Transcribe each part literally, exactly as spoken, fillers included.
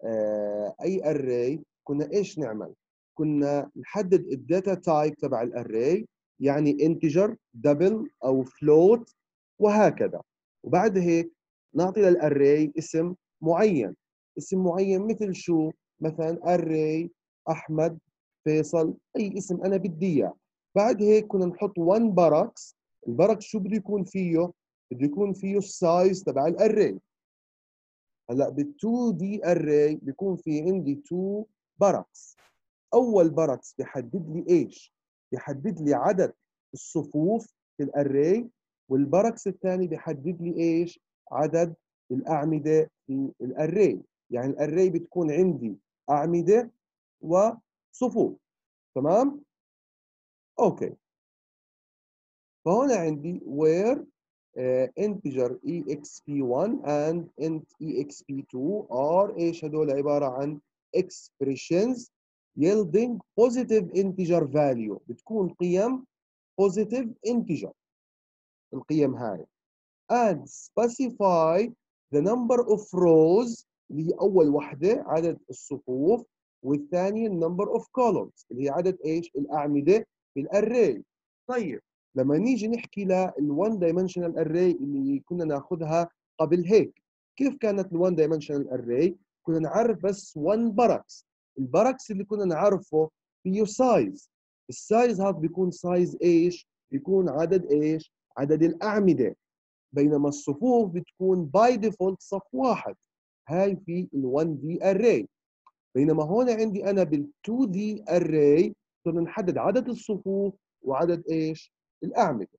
آه اي array كنا ايش نعمل؟ كنا نحدد الداتا تايب تبع الاري، يعني انتجر، دبل او فلوت وهكذا. وبعد هيك نعطي للاري اسم معين، اسم معين مثل شو؟ مثلا اري احمد فيصل، اي اسم انا بدي اياه. بعد هيك كنا نحط واحد باركس. الباركس شو بده يكون فيه؟ بده يكون فيه السايز تبع الاري. هلا بال2 دي اري بيكون في عندي اتنين باركس. اول باركس بيحدد لي ايش؟ بيحدد لي عدد الصفوف في الاري، والباركس الثاني بيحدد لي ايش؟ عدد الاعمده في الاري. يعني الاري بتكون عندي اعمده وصفوف. تمام؟ اوكي. فهنا عندي where uh, integer exp one and int exp two are ايش هدول؟ عباره عن expressions yielding positive integer value. بتكون قيم positive integer القيم هاي. and specify the number of rows اللي هي اول وحده عدد الصفوف، والثانيه number of columns اللي هي عدد ايش؟ الاعمده في الاري. طيب لما نيجي نحكي لل1 dimensional array اللي كنا ناخذها قبل هيك، كيف كانت ال1 dimensional array؟ كنا نعرف بس واحد باركس. الباركس اللي كنا نعرفه فيه سايز. السايز هذا بيكون سايز ايش؟ بيكون عدد ايش؟ عدد الاعمده. بينما الصفوف بتكون باي ديفولت صف واحد. هاي في ال1 دي array. بينما هون عندي انا بال2 دي array صرنا نحدد عدد الصفوف وعدد ايش؟ الاعمده.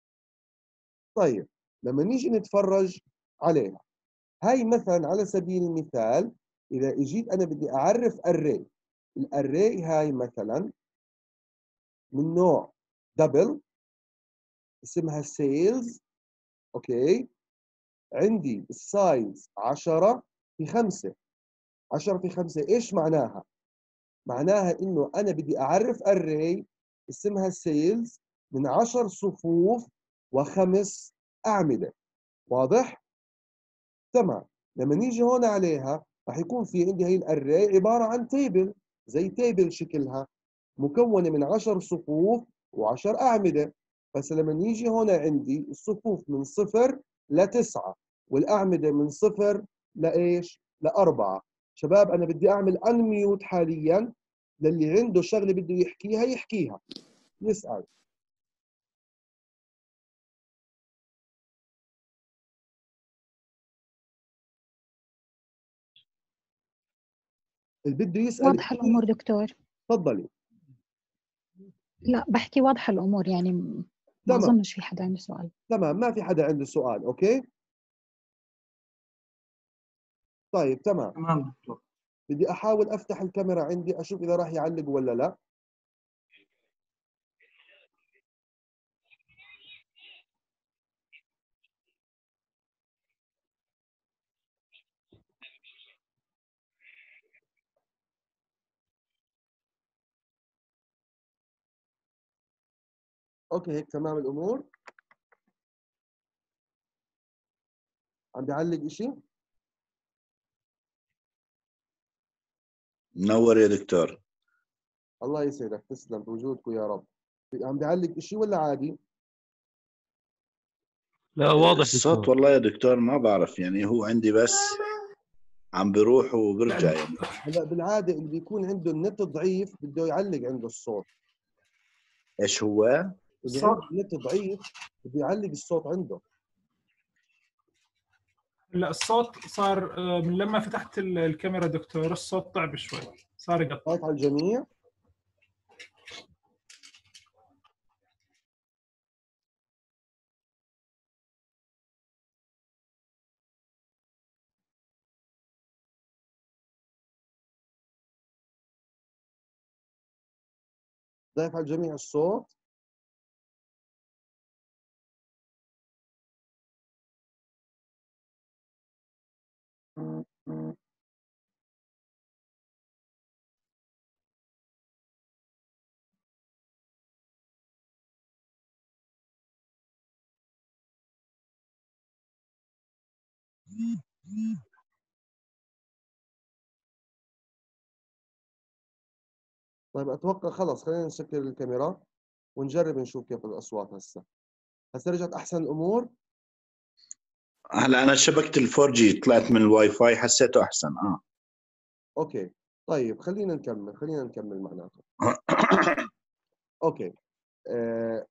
طيب لما نيجي نتفرج عليها، هاي مثلا على سبيل المثال اذا اجيت انا بدي اعرف array، الاري هاي مثلا من نوع دبل اسمها سيلز. اوكي، عندي السايز عشرة في خمسة. عشرة في خمسة ايش معناها؟ معناها انه انا بدي اعرف array اسمها سيلز من عشر صفوف وخمس اعمده. واضح؟ تمام. لما نيجي هون عليها راح يكون في عندي هي الاري عباره عن تيبل، زي تيبل شكلها مكونه من عشر صفوف وعشر اعمده. بس لما نيجي هون عندي الصفوف من صفر لتسعه، والاعمده من صفر لايش؟ لاربعه. شباب انا بدي اعمل انميوت حاليا، للي عنده شغله بده يحكيها يحكيها، يسال. اللي بده يسال واضحة الأمور دكتور. تفضلي. لا بحكي واضحة الأمور، يعني ما تمام أظنش في حدا عنده سؤال. تمام، ما في حدا عنده سؤال. اوكي طيب تمام. تمام دكتور. بدي احاول افتح الكاميرا عندي اشوف اذا راح يعلق ولا لا. اوكي هيك تمام الامور. عم بيعلق اشي؟ منور يا دكتور. الله يسعدك، تسلم بوجودكم يا رب. عم بيعلق اشي ولا عادي؟ لا واضح الصوت دكتور. والله يا دكتور ما بعرف، يعني هو عندي بس عم بيروح وبرجع يعني. هلا بالعاده اللي بيكون عنده النت ضعيف بده يعلق عنده الصوت. ايش هو؟ اللي عنده النت ضعيف بده يعلق الصوت عنده. لا الصوت صار آه، من لما فتحت ال- الكاميرا دكتور الصوت طعب شوي، صار يقطع. خايف على الجميع. ضعف على الجميع الصوت. طيب اتوقع خلص خلينا نسكر الكاميرا ونجرب نشوف كيف الاصوات هسه. هسه رجعت احسن الامور. هلا انا شبكة الفور جي طلعت من الواي فاي حسيته احسن. اه اوكي طيب خلينا نكمل خلينا نكمل معناته. اوكي آه،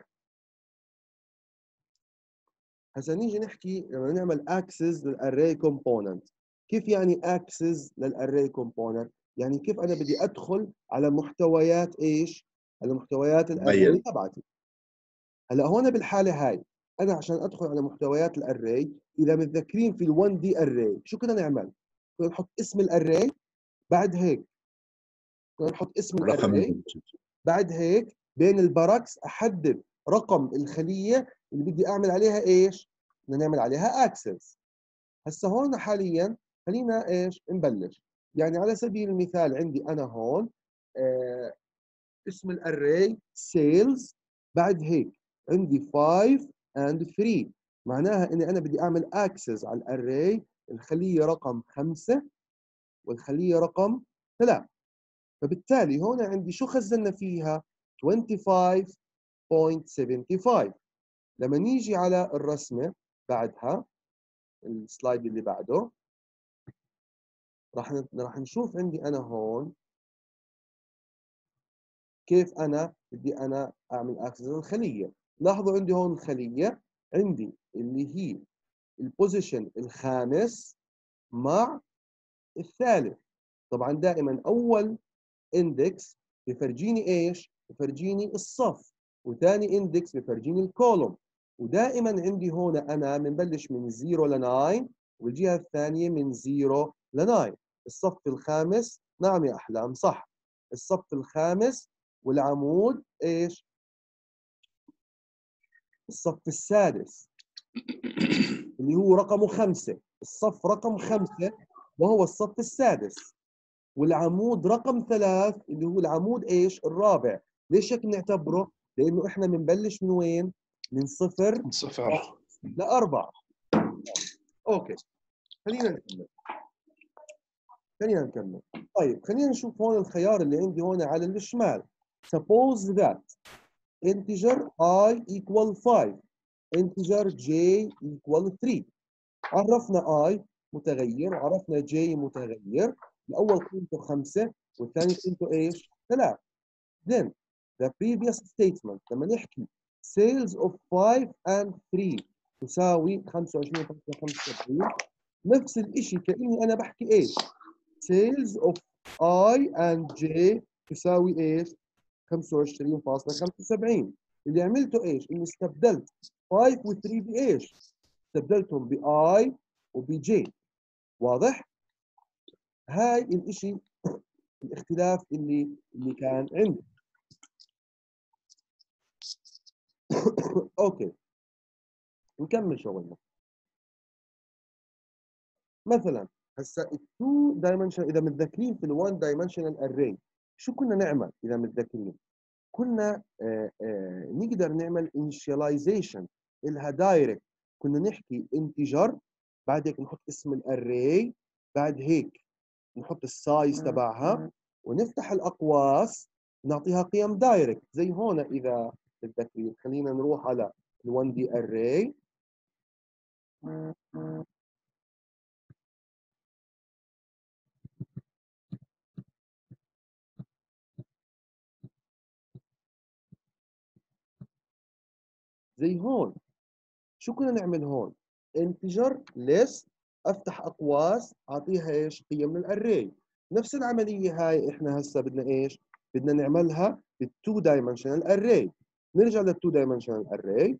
هسه نيجي نحكي لما نعمل اكسس للاري كومبوننت. كيف يعني اكسس للاري كومبوننت؟ يعني كيف انا بدي ادخل على محتويات ايش؟ على محتويات الاري مبين. تبعتي. هلا هون بالحاله هاي انا عشان ادخل على محتويات الاري، اذا متذكرين في ال1 دي اري شو كنا نعمل؟ كنا نحط اسم الاري، بعد هيك كنا نحط اسم رقم الاري، بعد هيك بين البراكس احدد رقم الخليه اللي بدي اعمل عليها ايش؟ بدنا نعمل عليها اكسس. هسه هون حاليا خلينا ايش؟ نبلش. يعني على سبيل المثال عندي انا هون آه اسم الاري سيلز، بعد هيك عندي خمسة and ثلاثة، معناها اني انا بدي اعمل اكسس على الاري الخليه رقم خمسة والخليه رقم ثلاثة. فبالتالي هون عندي شو خزلنا فيها؟ خمسة وعشرين فاصلة سبعة وسبعين. لما نيجي على الرسمه بعدها السلايد اللي بعده راح راح نشوف عندي انا هون كيف انا بدي انا اعمل اكسس للخليه. لاحظوا عندي هون الخليه عندي اللي هي البوزيشن الخامس مع الثالث. طبعا دائما اول اندكس بفرجيني ايش؟ بفرجيني الصف، وثاني اندكس بفرجيني الكولوم. ودائما عندي هون انا بنبلش من صفر ل تسعة، والجهه الثانيه من صفر ل تسعة. الصف الخامس، نعم يا احلام صح، الصف الخامس والعمود ايش؟ الصف السادس اللي هو رقمه خمسة، الصف رقم خمسة وهو الصف السادس، والعمود رقم ثلاث اللي هو العمود ايش؟ الرابع. ليش هيك بنعتبره؟ لانه احنا بنبلش من وين؟ من صفر من صفر. لأربعة. اوكي خلينا نكمل خلينا نكمل. طيب خلينا نشوف هون الخيار اللي عندي هون على الشمال. Suppose that integer I equal five integer j equal three. عرفنا I متغير، عرفنا j متغير. الأول قيمته خمسة والثاني قيمته إيش؟ ثلاثة. Then the previous statement لما نحكي sales of five and three تساوي خمسة وعشرين فاصلة خمسة وسبعين، نفس الشيء كأني أنا بحكي إيش؟ sales of I and j تساوي إيش؟ خمسة وعشرين فاصلة خمسة وسبعين. اللي عملته إيش؟ إني استبدلت خمسة و ثلاثة بإيش؟ استبدلتهم ب I وب j. واضح؟ هاي الإشي الاختلاف اللي اللي كان عندي. اوكي نكمل شغلنا. مثلا هسا التو دايمنشن، اذا متذكرين في الوان دايمنشنال اري شو كنا نعمل؟ اذا متذكرين كنا آآ آآ نقدر نعمل انيشاليزيشن الها دايركت. كنا نحكي انتجر، بعد هيك نحط اسم الاري، بعد هيك نحط السايز تبعها ونفتح الاقواس نعطيها قيم دايركت زي هون. اذا متذكرين خلينا نروح على ال1 دي array. زي هون شو كنا نعمل هون؟ انتجر list، افتح اقواس اعطيها ايش؟ قيم للاري. نفس العمليه هاي احنا هسه بدنا ايش؟ بدنا نعملها بالتو دايمنشنال اري. نرجع للتو دايمنشنال اري.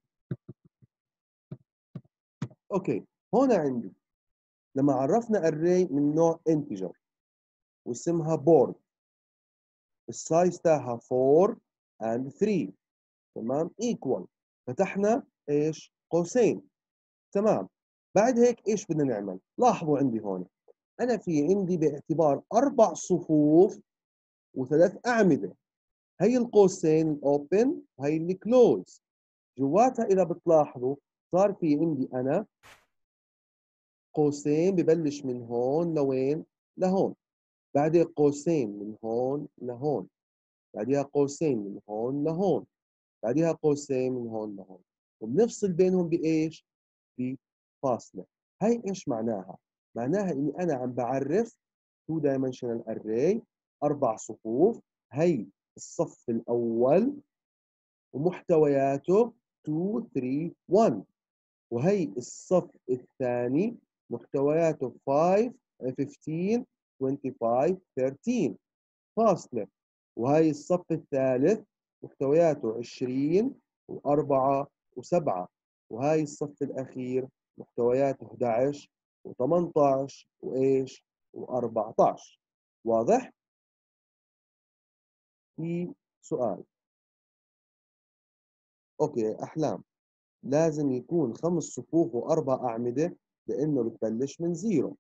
اوكي هون عندي لما عرفنا اري من نوع انتجر واسمها بورد، السايز تاعها أربعة and ثلاثة، تمام؟ ايكوال، فتحنا ايش؟ قوسين، تمام. بعد هيك ايش بدنا نعمل؟ لاحظوا عندي هون انا في عندي باعتبار اربع صفوف وثلاث اعمده. هي القوسين الاوبن وهي الكلوز. جواتها اذا بتلاحظوا صار في عندي انا قوسين ببلش من هون لوين؟ لهون. بعدين قوسين من هون لهون. بعديها قوسين من هون لهون، بعديها قوسين من هون لهون، وبنفصل بينهم بإيش؟ بفاصلة. هي إيش معناها؟ معناها إني أنا عم بعرف تو دايمنشنال أري، أربع صفوف. هي الصف الأول ومحتوياته اثنين ثلاثة واحد، وهي الصف الثاني محتوياته خمسة خمستاشر خمسة وعشرين ثلاثة عشر فاصلة، وهي الصف الثالث محتوياته عشرين و4 و7، وهي الصف الأخير محتوياته أحد عشر و18 وإيش و14. واضح؟ في سؤال. أوكي أحلام، لازم يكون خمس صفوف وأربع أعمدة لأنه بتبلش من زيرو.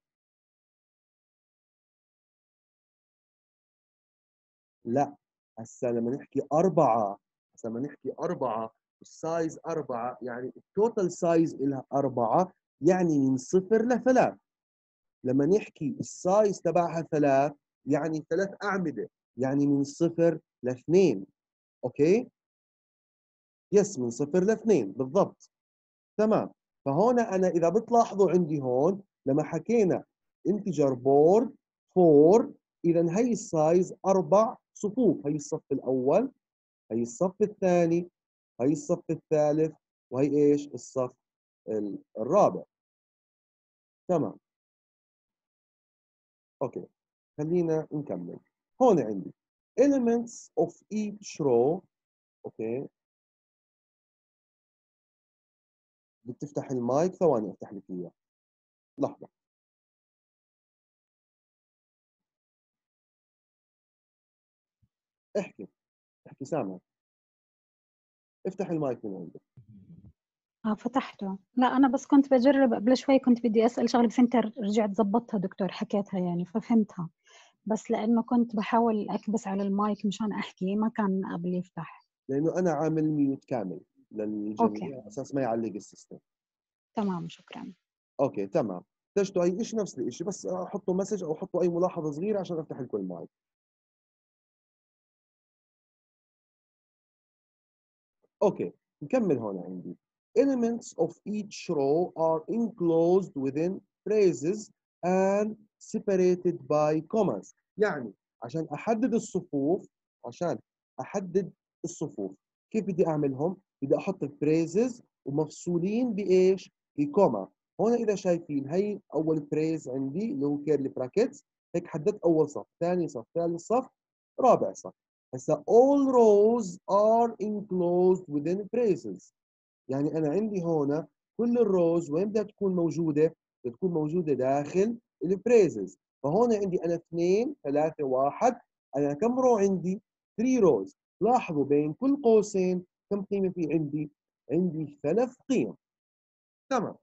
لا، هسا لما نحكي أربعة، هسا لما نحكي أربعة السايز أربعة، يعني التوتال سايز إلها أربعة، يعني من صفر لثلاث. لما نحكي السايز تبعها ثلاث، يعني ثلاث أعمدة، يعني من صفر لاثنين. أوكي؟ يس، من صفر لاثنين بالضبط. تمام. فهون أنا إذا بتلاحظوا عندي هون لما حكينا انتجر بورد أربعة، إذا هي السايز أربع صفوف. هي الصف الأول، هي الصف الثاني، هي الصف الثالث، وهي إيش؟ الصف الرابع. تمام. أوكي. خلينا نكمل. هون عندي elements of each row. أوكي. بتفتح المايك، ثواني أفتح لك إياه. لحظة. احكي احكي سامع. افتح المايك من عندك. اه فتحته. لا انا بس كنت بجرب قبل شوي، كنت بدي اسال شغله بس انت رجعت زبطتها دكتور، حكيتها يعني ففهمتها، بس لانه كنت بحاول اكبس على المايك مشان احكي ما كان قبل يفتح. لأنه أنا عامل ميوت كامل أوكي. للجميع على أساس ما يعلق السيستم. تمام شكرا. اوكي تمام. احتجتوا اي شيء نفس الشيء، بس حطوا مسج او حطوا اي ملاحظه صغيره عشان افتح لكم المايك. اوكي نكمل هون عندي. Elements of each row are enclosed within phrases and separated by commas. يعني عشان احدد الصفوف، عشان احدد الصفوف كيف بدي اعملهم؟ بدي احط phrases ومفصولين بايش؟ بكوما. هون اذا شايفين هي اول فريز عندي اللي هو كيرلي براكتس، هيك حددت اول صف، ثاني صف، ثالث صف، رابع صف. هسا all rows are enclosed within braces. يعني أنا عندي هون كل الروز وين بدها تكون موجودة؟ بدها تكون موجودة داخل البريزز. فهون عندي أنا اثنين ثلاثة واحد، أنا كم رو عندي؟ ثلاثة روز. لاحظوا بين كل قوسين كم قيمة في عندي؟ عندي ثلاث قيم. تمام.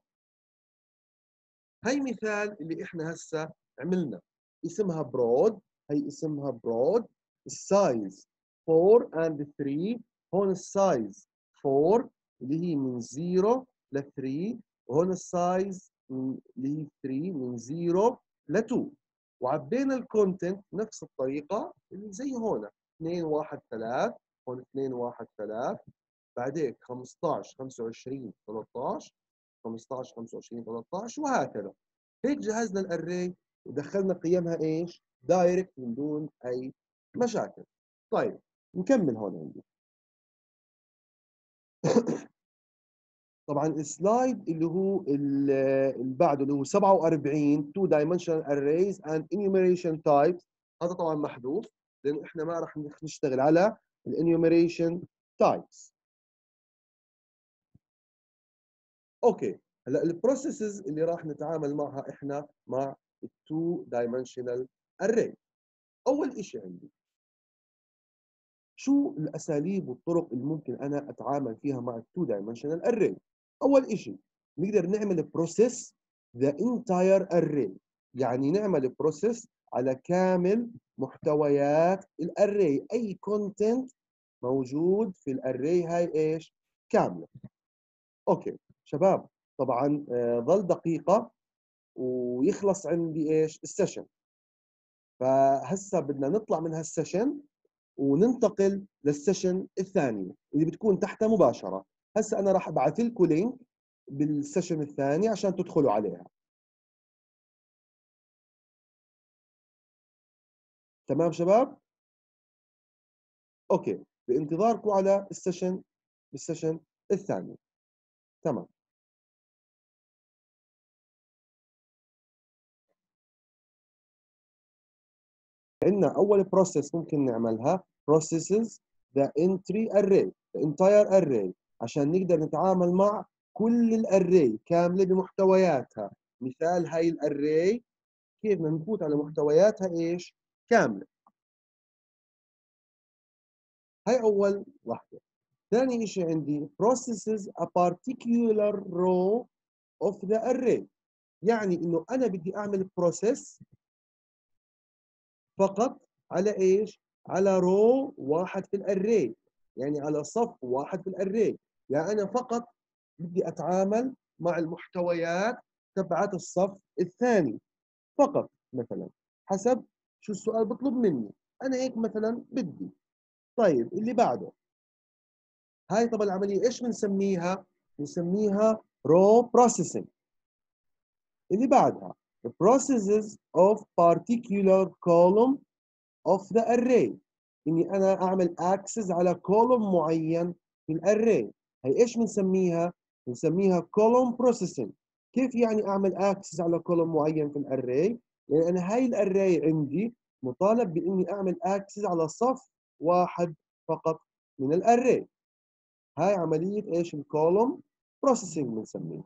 هي مثال اللي إحنا هسا عملنا، اسمها برود. هي اسمها برود. السايز أربعة and ثلاثة. هون السايز أربعة اللي هي من صفر ل ثلاثة، وهون السايز اللي هي ثلاثة من صفر ل اثنين. وعبينا الكونتنت نفس الطريقة اللي زي هون اثنين واحد ثلاثة، هون اثنين واحد ثلاثة، بعدين خمسطعش خمسة وعشرين ثلاثطعش، خمسطعش خمسة وعشرين ثلاثطعش، وهكذا. هيك جهزنا الاري ودخلنا قيمها ايش؟ دايركت من دون اي مشاكل. طيب نكمل هون عندي. طبعا السلايد اللي هو اللي بعده اللي هو سبعة وأربعين two dimensional arrays and enumeration types، هذا طبعا محذوف لانه احنا ما راح نشتغل على enumeration types. اوكي هلا البروسيسز اللي راح نتعامل معها احنا مع التو دايمنشنال اري. اول شيء عندي شو الاساليب والطرق اللي ممكن انا اتعامل فيها مع التو دايمنشنال اري. اول شيء نقدر نعمل بروسيس ذا انتاير اري، يعني نعمل بروسيس على كامل محتويات الاري، اي كونتنت موجود في الاري هاي ايش؟ كامله. اوكي شباب طبعا آه ظل دقيقه ويخلص عندي ايش؟ السيشن. فهسه بدنا نطلع من هالسيشن وننتقل للسيشن الثانية اللي بتكون تحتها مباشرة. هسه أنا راح أبعث لكم لينك بالسيشن الثاني عشان تدخلوا عليها. تمام شباب؟ أوكي، بانتظاركم على السيشن بالسيشن الثاني. تمام. عندنا أول بروسيس ممكن نعملها processes the entry array the entire array عشان نقدر نتعامل مع كل الاري كاملة بمحتوياتها. مثال هاي الاري كيف بدنا نفوت على محتوياتها ايش؟ كاملة. هاي أول واحدة. ثاني شيء عندي processes a particular row of the array، يعني إنه أنا بدي أعمل process فقط على ايش؟ على رو واحد في الاري، يعني على صف واحد في الاري. يعني انا فقط بدي اتعامل مع المحتويات تبعت الصف الثاني فقط، مثلا حسب شو السؤال بطلب مني. انا هيك مثلا بدي. طيب اللي بعده، هاي طبعا العمليه ايش بنسميها؟ بنسميها رو بروسيسنج. اللي بعدها processes of particular column of the array، اني انا اعمل access على column معين في الاري. هي ايش بنسميها؟ بنسميها column processing. كيف يعني اعمل access على column معين في الاري؟ يعني انا هاي الاري عندي مطالب باني اعمل access على صف واحد فقط من الاري. هاي عمليه ايش؟ الcolumn processing بنسميها.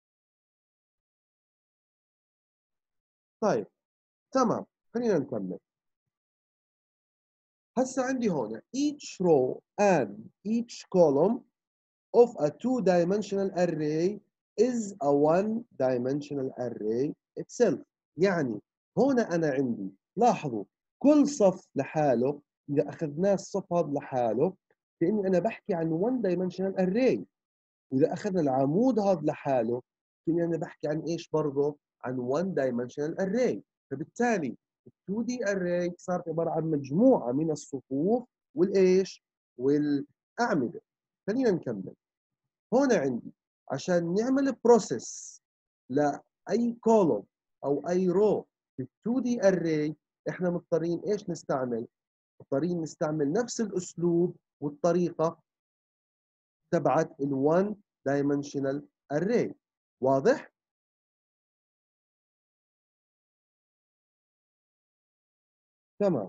طيب تمام، خلينا نكمل. هسه عندي هون each row and each column of a two-dimensional array is a one-dimensional array itself. يعني هون أنا عندي، لاحظوا كل صف لحاله، إذا أخذناه الصف هذا لحاله كأني أنا بحكي عن one-dimensional array. وإذا أخذنا العمود هذا لحاله كأني أنا بحكي عن إيش برضه؟ عن one-dimensional array. فبالتالي ال تو دي array صارت عبارة عن مجموعة من الصفوف والإيش؟ والأعمدة. خلينا نكمل. هون عندي عشان نعمل بروسيس لأي كولوم أو أي رو في ال تو دي array إحنا مضطرين إيش نستعمل؟ مضطرين نستعمل نفس الأسلوب والطريقة تبعت ال one dimensional array. واضح؟ تمام.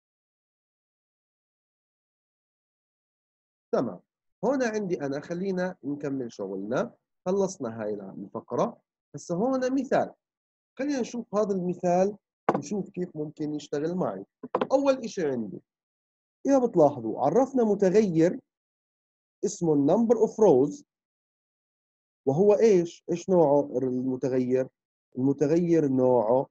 تمام. هون عندي أنا، خلينا نكمل شغلنا. خلصنا هاي الفقرة. هسه هون مثال. خلينا نشوف هذا المثال نشوف كيف ممكن يشتغل معي. أول إشي عندي إذا بتلاحظوا عرفنا متغير اسمه number of rows، وهو إيش؟ إيش نوعه المتغير؟ المتغير نوعه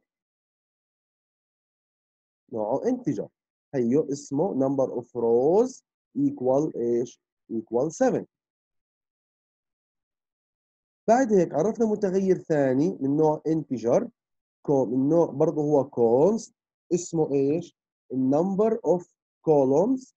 نوعه integer. هيو اسمه number of rows equal إيش؟ equal seven. بعد هيك عرفنا متغير ثاني من نوع integer من نوع برضه هو const، اسمه ايش؟ number of columns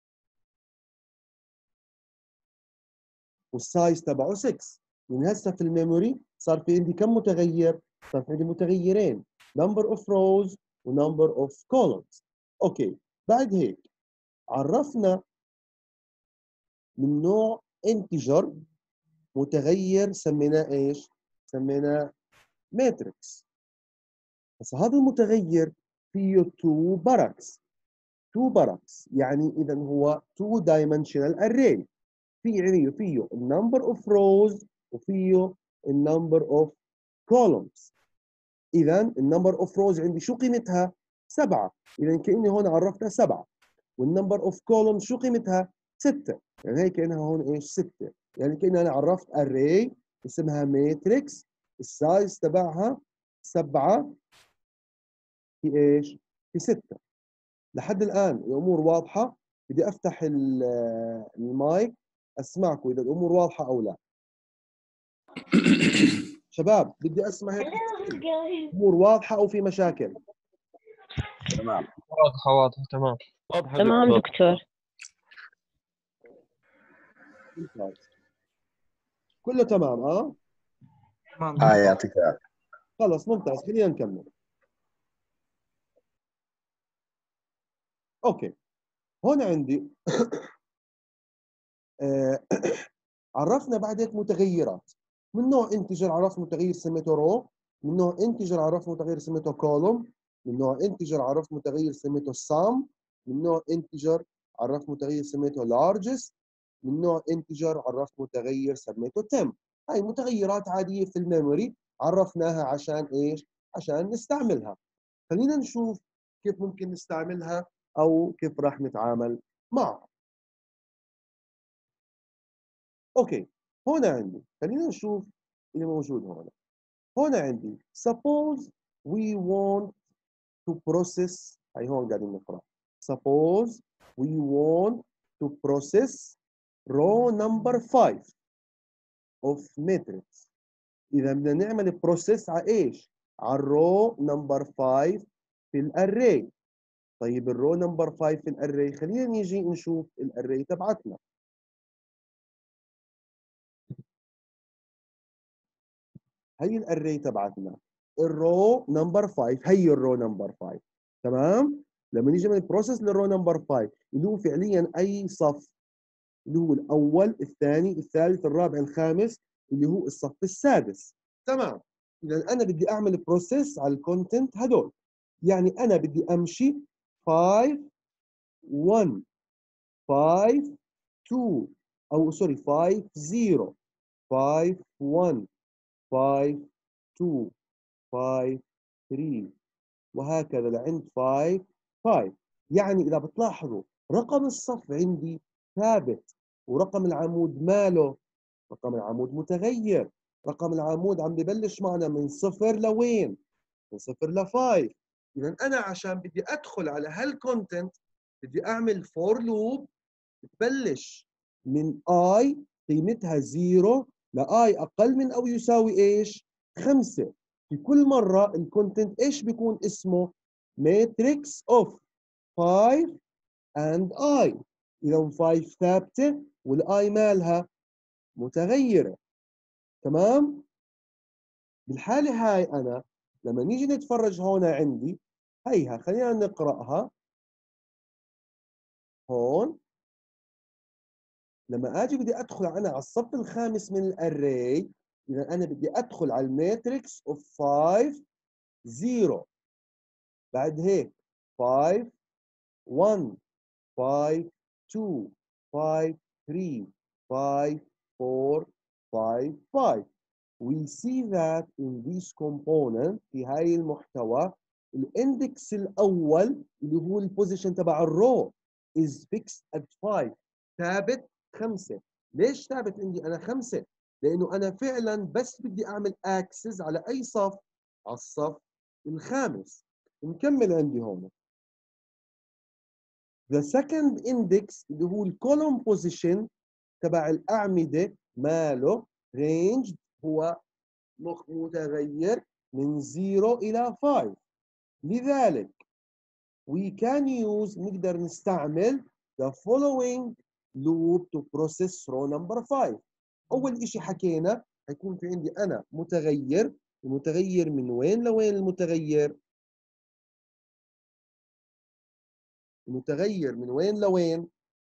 والسايز تبعه ستة. يعني هسه في الميموري صار في عندي كم متغير؟ صار في عندي متغيرين number of rows و number of columns. اوكي، بعد هيك عرفنا من نوع integer متغير سميناه ايش؟ سميناه matrix. بس هذا المتغير فيه two barracks. two barracks يعني إذا هو two dimensional array. في يعني فيه number of rows وفيه number of columns. إذا number of rows عندي شو قيمتها؟ سبعة. إذا كأني هون عرفتها سبعة. والنمبر of columns شو قيمتها؟ ستة. يعني هي كأنها هون إيش؟ ستة. يعني كأني أنا عرفت array اسمها matrix، السايز تبعها سبعة في ايش؟ في ستة. لحد الآن الأمور واضحة؟ بدي أفتح المايك أسمعكم إذا الأمور واضحة أو لا. شباب بدي أسمع هيك الأمور واضحة أو في مشاكل؟ تمام. واضحة واضحة تمام. واضحة تمام دكتور. دكتور. ممتاز. كله تمام اه؟ تمام اه دكتور. يعطيك العافيه. خلص ممتاز، خلينا نكمل. اوكي، هون عندي آه، عرفنا بعد هيك متغيرات من نوع انتجر، عرفنا متغير سميته رو، من نوع انتجر عرفنا متغير سميته كولوم، من نوع انتجر عرفنا متغير سميته سام، من نوع انتجر عرفنا متغير سميته لارجست، من نوع انتجر عرفنا متغير سميته تم. هاي متغيرات عاديه في الميموري عرفناها عشان ايش؟ عشان نستعملها. خلينا نشوف كيف ممكن نستعملها او كيف راح نتعامل معها. اوكي، هون عندي خلينا نشوف اللي موجود هون. هون عندي suppose we want to process، هي هون قاعدين نقرا suppose we want to process row number five of matrix. اذا بدنا نعمل process على ايش؟ على الرو نمبر five في الاري. طيب الرو نمبر five في الاري، خلينا نيجي نشوف الاري تبعتنا. هي الاري تبعتنا الرو نمبر five، هي الرو نمبر five. تمام؟ لما نيجي نعمل بروسيس للرو نمبر five اللي هو فعليا اي صف، اللي هو الاول الثاني الثالث الرابع الخامس، اللي هو الصف السادس. تمام؟ اذا انا بدي اعمل بروسيس على الكونتنت هدول، يعني انا بدي امشي five one five two او سوري five zero five one five two five three وهكذا لعند five five. يعني إذا بتلاحظوا رقم الصف عندي ثابت، ورقم العمود ماله؟ رقم العمود متغير. رقم العمود عم ببلش معنا من صفر لوين؟ من صفر لفايف. إذا أنا عشان بدي أدخل على هالكونتنت بدي أعمل فور لوب بتبلش من I قيمتها زيرو لآي أقل من أو يساوي إيش؟ خمسة. في كل مرة الكونتنت إيش بيكون اسمه؟ matrix of five and I. إذا five ثابتة والآي مالها متغيرة. تمام؟ بالحالة هاي أنا لما نيجي نتفرج هون عندي هيها، خلينا نقرأها هون. لما اجي بدي ادخل انا على الصف الخامس من الاري، اذا انا بدي ادخل على الماتريكس اوف five zero، بعد هيك five one five two five three five four five five. We see that in this component في هاي المحتوى الاندكس الاول اللي هو البوزيشن تبع الرو is fixed at five، ثابت خمسة. ليش ثابت عندي أنا خمسة؟ لأنه أنا فعلا بس بدي أعمل أكسس على أي صف؟ على الصف الخامس. نكمل عندي هون. The second index اللي هو الكولوم بوزيشن تبع الأعمدة ماله؟ رينج، هو متغير من زيرو إلى five. لذلك we can use نقدر نستعمل the following loop to process row number five. أول إشي حكينا هيكون في عندي أنا متغير، المتغير من وين لوين المتغير؟ المتغير من وين لوين؟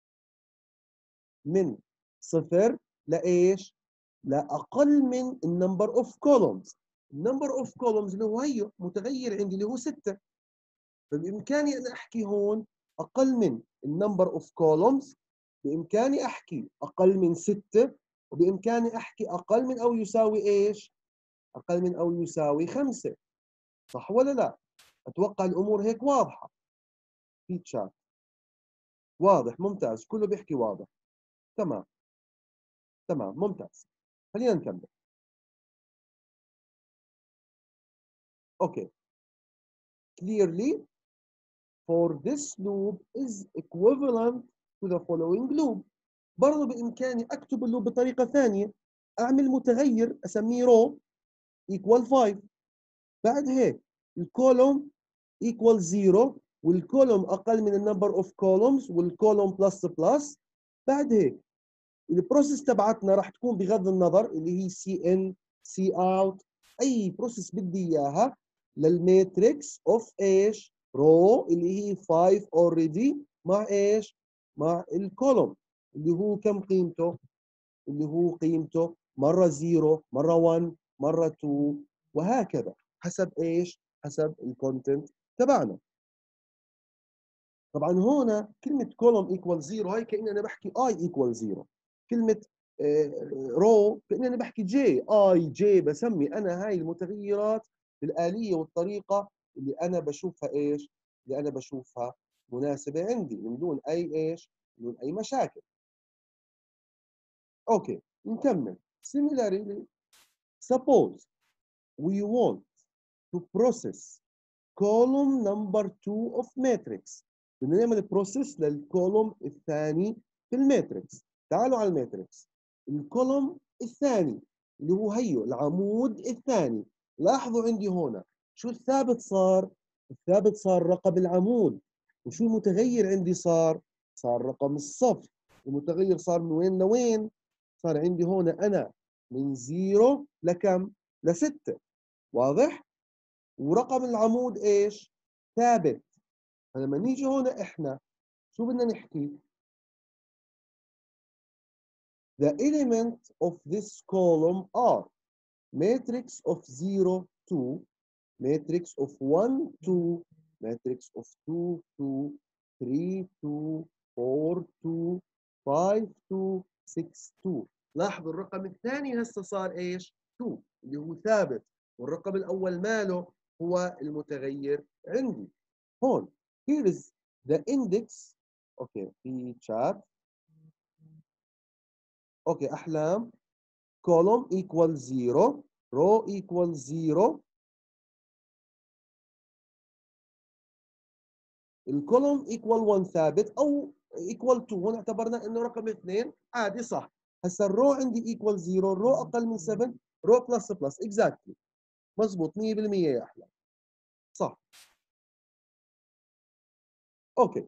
من صفر لإيش؟ لأقل من النمبر أوف كولومز. النمبر أوف كولومز اللي هو هيو متغير عندي اللي هو ستة. فبإمكاني أن أحكي هون أقل من النمبر أوف كولومز، بإمكاني أحكي أقل من ستة، وبإمكاني أحكي أقل من أو يساوي إيش؟ أقل من أو يساوي خمسة. صح ولا لا؟ أتوقع الأمور هيك واضحة. في تشات واضح، ممتاز، كله بيحكي واضح. تمام تمام ممتاز. خلينا نكمل. أوكي. Clearly for this loop is equivalent to the following loop. برضه بإمكاني أكتب اللوب بطريقة ثانية، أعمل متغير أسميه رو equal five، بعد هيك الكولوم equal zero، والكولوم اقل من النمبر اوف كولومز والكولوم بلس بلس. بعد هيك البروسيس تبعتنا راح تكون بغض النظر اللي هي سي ان سي اوت، اي بروسيس بدي اياها للماتريكس اوف ايش؟ رو اللي هي خمسة اوريدي مع ايش؟ مع الكولوم اللي هو كم قيمته؟ اللي هو قيمته مره صفر مره واحد مره اثنين وهكذا حسب ايش؟ حسب الكونتنت تبعنا. طبعا هون كلمه كولوم ايكوال صفر هاي كاني انا بحكي اي ايكوال صفر. كلمه رو كاني انا بحكي جي اي جي. بسمي انا هاي المتغيرات بالآلية والطريقة اللي انا بشوفها ايش؟ اللي انا بشوفها مناسبة عندي من دون اي ايش؟ من دون اي مشاكل. اوكي نكمل. Similarly, suppose we want to process column number two of matrix. بدنا نعمل بروسيس للكولوم الثاني في الماتريكس. تعالوا على الماتريكس. الكولوم الثاني اللي هو هيو العمود الثاني. لاحظوا عندي هنا شو الثابت صار؟ الثابت صار رقم العمود. وشو المتغير عندي صار؟ صار رقم الصف. المتغير صار من وين لوين؟ صار عندي هنا أنا من زيرو لكم؟ لستة. واضح؟ ورقم العمود ايش؟ ثابت. فلما نيجي هون احنا شو بدنا نحكي؟ The element of this column are matrix of zero, two, matrix of one, two, matrix of two, two, three, two, four, two, five, two, six, two. لاحظوا الرقم الثاني هسه صار ايش؟ اثنين اللي هو ثابت، والرقم الاول ماله؟ هو المتغير عندي. هون here is the index. اوكي في chat. اوكي احلام. column equal zero, row equal zero. الكولوم equal واحد ثابت او equal اثنين. هون اعتبرنا انه رقم اثنين عادي صح. هسا الرو عندي equal صفر، الرو اقل من سبعة، رو بلس بلس اكزاكتلي مضبوط مية بالمية يا احلام صح. اوكي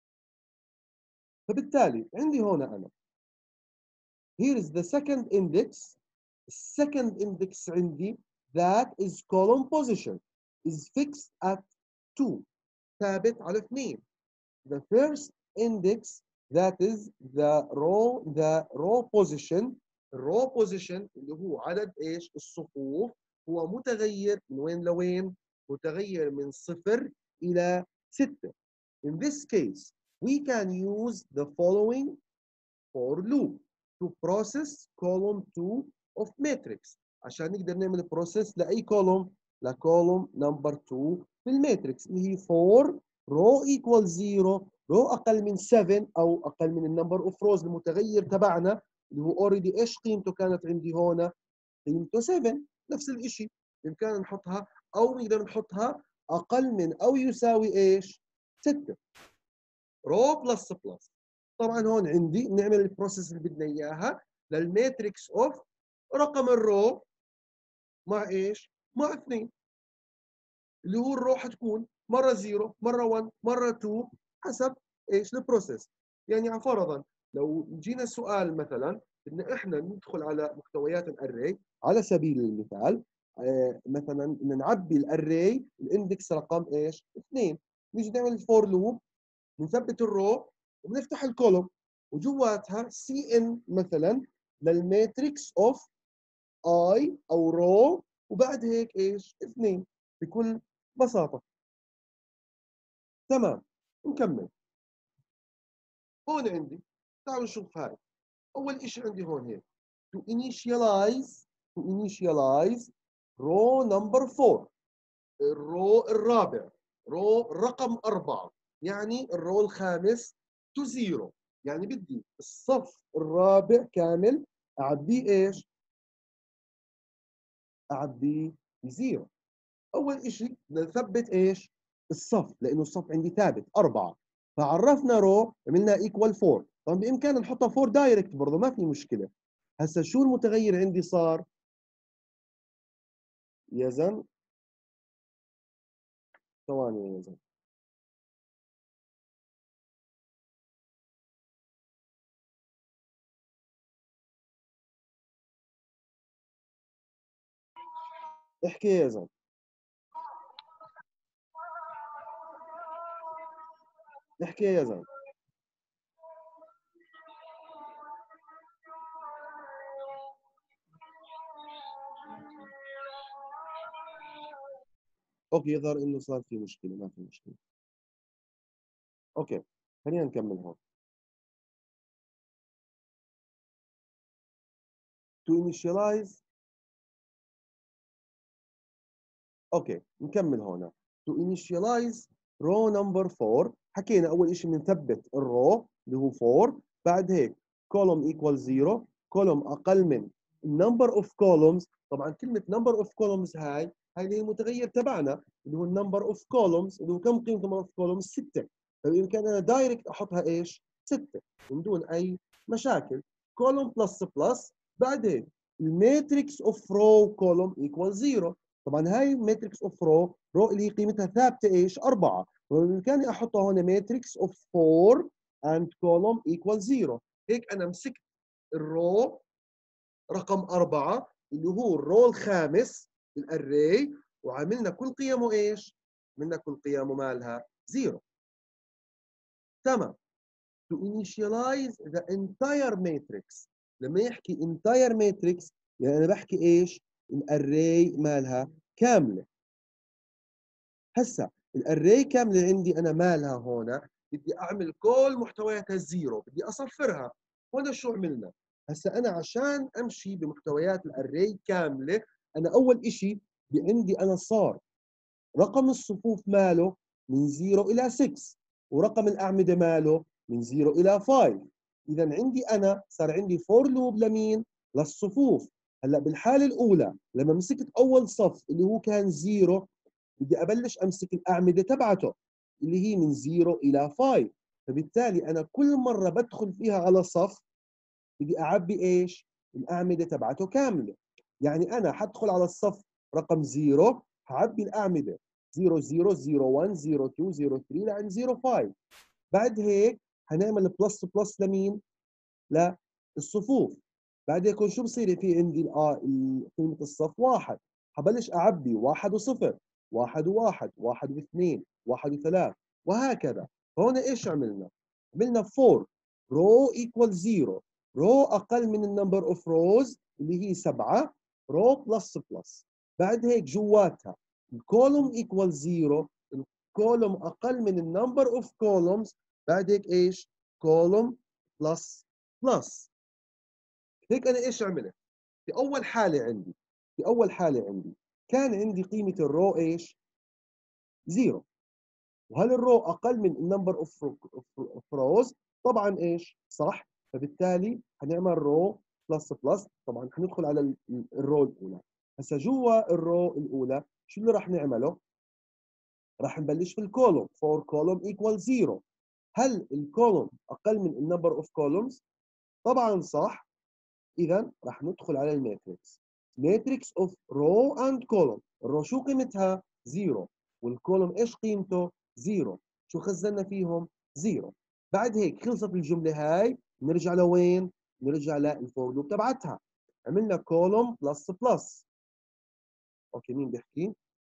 فبالتالي عندي هون انا here is the second index. second index عندي that is column position is fixed at two ثابت على اثنين. The first index that is the row the row position row position اللي هو عدد ايش؟ الصفوف. هو متغير من وين لوين؟ متغير من صفر إلى ستة. In this case we can use the following for loop to process column two of matrix عشان نقدر نعمل بروسيس لاي كولوم؟ لكولوم نمبر اثنين في الماتريكس اللي هي four row equal zero، رو اقل من سبعة او اقل من النمبر اوف روز المتغير تبعنا اللي هو اوريدي ايش قيمته كانت عندي هون؟ قيمته سبعة. نفس الشيء بامكاننا نحطها او نقدر نحطها اقل من او يساوي ايش؟ ستة. رو بلس بلس. طبعا هون عندي نعمل البروسيس اللي بدنا اياها للماتريكس اوف رقم الرو مع ايش؟ مع اثنين اللي هو الرو حتكون مره صفر مره واحد مره اثنين حسب ايش البروسيس. يعني فرضا لو جينا سؤال مثلا ان احنا ندخل على محتويات الاري على سبيل المثال آه مثلا ان نعبي الاري الاندكس رقم ايش؟ اثنين. نيجي نعمل الفور لوب بنثبت الرو وبنفتح الكولوم وجواتها سي ان مثلا للماتريكس اوف اي او رو وبعد هيك ايش؟ اثنين بكل بساطة. تمام نكمل. هون عندي تعالوا نشوف هاي. أول شيء عندي هون هيك to initialize to initialize row number four الرو الرابع رو رقم أربعة يعني الرو الخامس to zero يعني بدي الصف الرابع كامل أعبيه إيش؟ أعبيه بزيرو. أول شيء نثبت إيش؟ الصف لأنه الصف عندي ثابت أربعة. فعرفنا رو عملنا ايكوال أربعة. طبعا بإمكاننا نحطها أربعة دايركت برضه ما في مشكلة. هسا شو المتغير عندي صار؟ يزن ثواني يا يزن احكي يا زلمه. احكي يا زلمه. اوكي يظهر انه صار في مشكله. ما في مشكله. اوكي خلينا نكمل هون. to initialize. اوكي نكمل هون. to initialize row number four حكينا اول شيء بنثبت الرو اللي هو four. بعد هيك column equals zero. column اقل من number of columns. طبعا كلمه number of columns هاي هاي اللي هي المتغير تبعنا اللي هو number of columns اللي هو كم قيمه number of columns؟ ستة. فبإمكان انا دايركت احطها ايش؟ ستة من دون اي مشاكل. column plus plus. بعد هيك الماتريكس اوف رو column equals zero. طبعا هاي ماتريكس اوف رو، رو اللي هي قيمتها ثابته ايش؟ أربعة. بامكاني احطها هون ماتريكس اوف four and column equals zero. هيك انا مسكت الرو رقم أربعة اللي هو الرو الخامس الاري، وعملنا كل قيمه ايش؟ عملنا كل قيمه مالها زيرو. تمام. to initialize the entire matrix. لما يحكي entire matrix يعني انا بحكي ايش؟ الاري مالها كامله. هسا الاري كامله عندي انا مالها هون؟ بدي اعمل كل محتوياتها الزيرو، بدي اصفرها. هون شو عملنا؟ هسا انا عشان امشي بمحتويات الاري كامله، انا اول شيء عندي انا صار رقم الصفوف ماله من صفر الى ستة، ورقم الاعمده ماله من صفر الى خمسة. اذا عندي انا صار عندي فور لوب لمين؟ للصفوف. هلا بالحاله الاولى لما مسكت اول صف اللي هو كان صفر، بدي ابلش امسك الاعمده تبعته اللي هي من صفر الى خمسة. فبالتالي انا كل مره بدخل فيها على صف بدي اعبي ايش؟ الاعمده تبعته كامله. يعني انا حدخل على الصف رقم صفر حعبي الاعمده صفر صفر صفر واحد صفر اثنين صفر ثلاثة لعند صفر خمسة. بعد هيك حنعمل بلس بلس لمين؟ للصفوف. بعد هيك شو بصير في عندي اه قيمه الصف واحد، حبلش اعبي واحد وصفر، واحد وواحد، واحد واثنين، واحد وثلاث، وهكذا. هون ايش عملنا؟ عملنا four رو equal zero. رو اقل من النمبر اوف روز اللي هي سبعة، رو بلس بلس. بعد هيك جواتها الكولوم equal zero، الكولوم اقل من النمبر اوف كولومز. بعد هيك ايش؟ كولوم بلس بلس. هيك انا ايش عملت؟ في اول حاله عندي في اول حاله عندي كان عندي قيمه الرو ايش؟ زيرو. وهل الرو اقل من النمبر اوف روز؟ طبعا ايش؟ صح. فبالتالي هنعمل رو بلس بلس. طبعا حندخل على الرو الاولى. هسه جوا الرو الاولى شو اللي راح نعمله؟ راح نبلش في الكولوم. فور كولوم ايكوال زيرو. هل الكولوم اقل من النمبر اوف كولومز؟ طبعا صح. اذا راح ندخل على الماتريكس. ماتريكس اوف رو اند كولوم. الرو شو قيمتها؟ زيرو. والكولوم ايش قيمته؟ زيرو. شو خزنا فيهم؟ زيرو. بعد هيك خلصت الجمله هاي. نرجع لوين؟ نرجع للفور لوب تبعتها. عملنا كولوم بلس بلس. اوكي مين بيحكي؟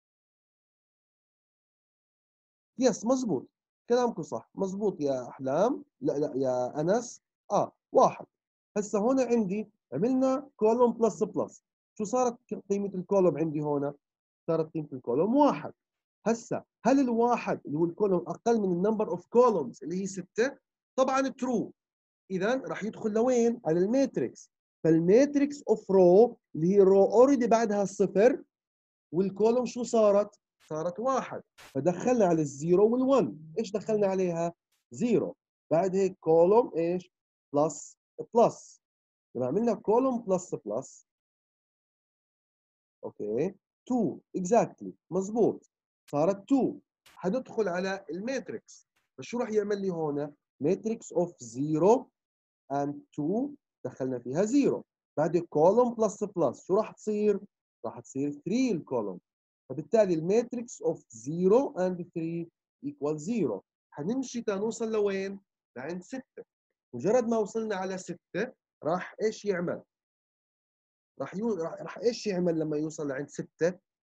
يس مزبوط. كلامكم صح مزبوط يا احلام. لا لا يا انس. اه واحد. هسه هون عندي عملنا كولوم بلس بلس. شو صارت قيمه الكولوم عندي هون؟ صارت قيمه الكولوم واحد. هسه هل الواحد اللي هو الكولوم اقل من النمبر اوف كولومز اللي هي ستة؟ طبعا ترو. اذا راح يدخل لوين؟ على الماتريكس. فالماتريكس اوف رو اللي هي رو اوريدي بعدها الصفر، والكولوم شو صارت؟ صارت واحد. فدخلنا على الزيرو والون. ايش دخلنا عليها؟ زيرو. بعد هيك كولوم ايش؟ بلس بلس. لما عملنا كولوم بلس بلس اوكي اثنين اكزاكتلي مزبوط. صارت اثنين. حندخل على الماتريكس. فشو راح يعمل لي هون؟ ماتريكس اوف صفر and اثنين دخلنا فيها صفر. بعد كولوم بلس بلس شو راح تصير؟ راح تصير ثلاثة الكولوم. فبالتالي الماتريكس اوف صفر and ثلاثة equal صفر. حنمشي تنوصل لوين؟ لعند ستة. مجرد ما وصلنا على ستة راح ايش يعمل؟ راح يو... راح راح ايش يعمل لما يوصل لعند ستة؟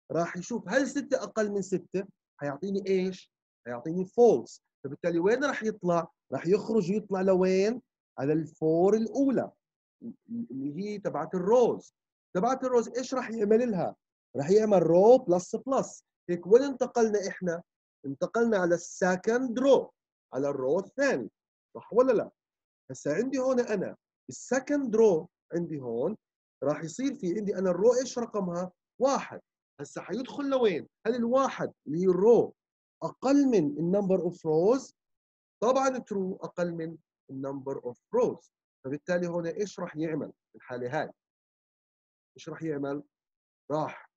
راح يشوف هل ستة اقل من ستة، حيعطيني ايش؟ حيعطيني فولس، فبالتالي وين راح يطلع؟ راح يخرج ويطلع لوين؟ على الفور الاولى اللي هي تبعت الروز. تبعت الروز ايش راح يعمل لها؟ راح يعمل رو بلس بلس. هيك وين انتقلنا احنا؟ انتقلنا على السكند رو، على الرو الثاني، صح ولا لا؟ هسا عندي هون انا السكند رو، عندي هون راح يصير في عندي انا الرو ايش رقمها؟ واحد. هسا حيدخل لوين؟ هل الواحد اللي هي الرو اقل من النمبر اوف روز؟ طبعا ترو، اقل من النمبر اوف روز. فبالتالي هون ايش راح يعمل في الحاله هاي؟ ايش راح يعمل؟ راح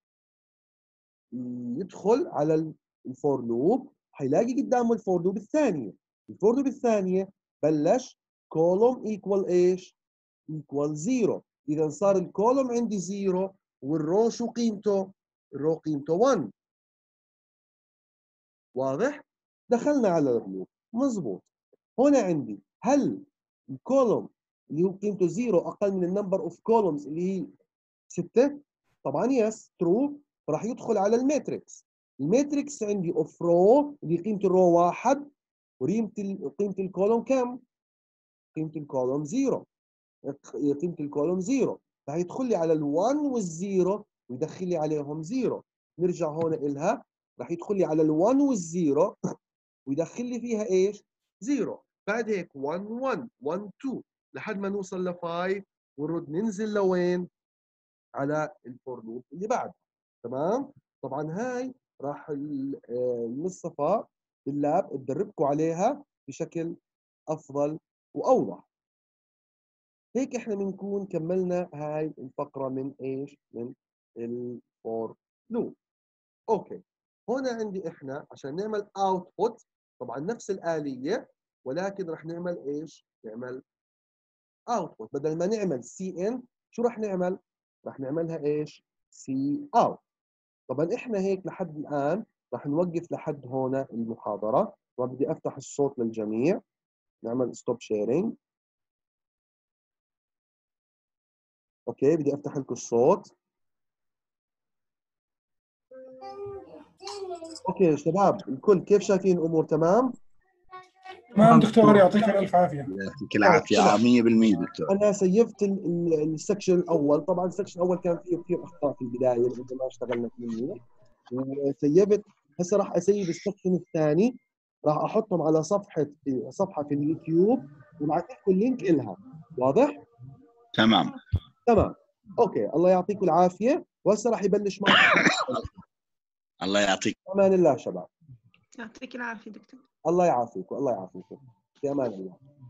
يدخل على الفور لوب، حيلاقي قدامه الفور لوب الثانيه. الفور لوب الثانيه بلش كولوم ايكوال ايش؟ ايكوال زيرو. اذا صار الكولوم عندي زيرو والرو شو قيمته؟ الرو قيمته واحد. واضح؟ دخلنا على اللوب مظبوط. هنا عندي هل الكولوم اللي هو قيمته زيرو اقل من النمبر اوف كولومز اللي هي ستة؟ طبعا يس ترو. راح يدخل على الماتريكس. الماتريكس عندي اوف رو اللي قيمه الرو واحد، وقيمه قيمه الكولوم كم؟ قيمه الكولوم زيرو. قيمه الكولوم زيرو، راح يدخل لي على ال1 والزيرو ويدخل لي عليهم زيرو. نرجع هون إلها، راح يدخل لي على ال1 والزيرو ويدخل لي فيها ايش؟ زيرو. بعد هيك واحد واحد واحد اثنين لحد ما نوصل ل خمسة ونرد ننزل لوين؟ على الفور لوب اللي بعده. تمام؟ طبعا هاي راح المصطفى باللاب تدربكم عليها بشكل افضل واوضح. هيك احنا بنكون كملنا هاي الفقره من ايش؟ من الفور لوب. اوكي. هنا عندي احنا عشان نعمل اوتبوت طبعا نفس الآلية، ولكن راح نعمل ايش؟ نعمل اوتبوت. بدل ما نعمل سي ان شو راح نعمل؟ راح نعملها ايش؟ سي اوت. طبعا احنا هيك لحد الان راح نوقف لحد هنا المحاضرة، وبدي افتح الصوت للجميع. نعمل ستوب شيرنج. اوكي بدي افتح لكم الصوت. اوكي شباب الكل كيف شايفين الامور؟ تمام؟ تمام دكتور، يعطيك الف عافيه. يعطيك العافيه. اه مية بالمية دكتور. انا سيفت السكشن الاول. طبعا السكشن الاول كان فيه كثير اخطاء في البدايه لانه ما اشتغلنا فيه منيح، وسيفت. هسه راح اسيب السكشن الثاني، راح احطهم على صفحه صفحه في اليوتيوب وبعث لكم اللينك لها. واضح؟ تمام تمام. اوكي الله يعطيكم العافيه. وهسه راح يبلش معكم. الله يعطيك. امان الله شباب. يعطيك العافية دكتور. الله يعافيكم. الله يعافيكم. في امان الله.